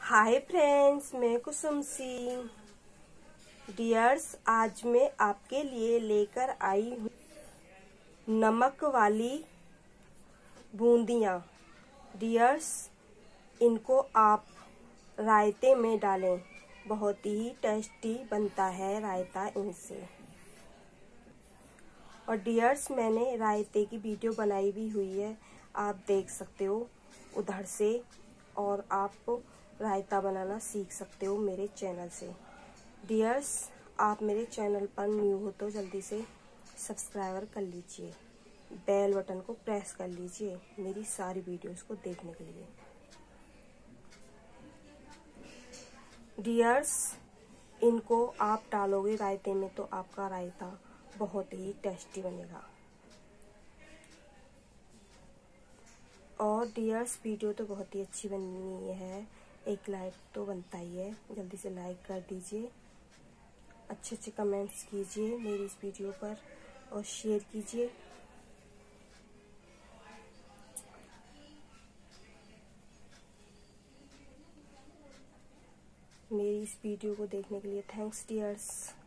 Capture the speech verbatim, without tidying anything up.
Hi friends, मैं कुसुम Singh. Dears, आज मैं आपके लिए लेकर आई हूँ नमक वाली बूंदियाँ। डियर्स, इनको आप रायते में डालें, बहुत ही टेस्टी बनता है रायता इनसे। और डियर्स, मैंने रायते की वीडियो बनाई भी हुई है, आप देख सकते हो उधर से, और आप रायता बनाना सीख सकते हो मेरे चैनल से। डियर्स, आप मेरे चैनल पर न्यू हो तो जल्दी से सब्सक्राइबर कर लीजिए, बेल बटन को प्रेस कर लीजिए मेरी सारी वीडियोस को देखने के लिए। डियर्स, इनको आप डालोगे रायते में तो आपका रायता बहुत ही टेस्टी बनेगा। और डियर्स, वीडियो तो बहुत ही अच्छी बनी है, एक लाइक तो बनता ही है, जल्दी से लाइक कर दीजिए, अच्छे अच्छे कमेंट्स कीजिए मेरी इस वीडियो पर और शेयर कीजिए। मेरी इस वीडियो को देखने के लिए थैंक्स डियर्स।